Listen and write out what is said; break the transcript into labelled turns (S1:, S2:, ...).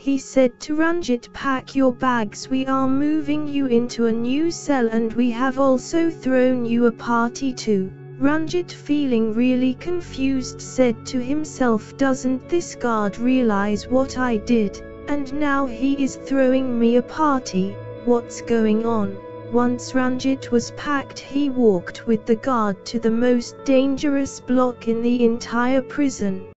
S1: He said to Ranjit, "Pack your bags, we are moving you into a new cell and we have also thrown you a party too." Ranjit, feeling really confused, said to himself, "Doesn't this guard realize what I did? And now he is throwing me a party, what's going on?" Once Ranjit was packed, he walked with the guard to the most dangerous block in the entire prison.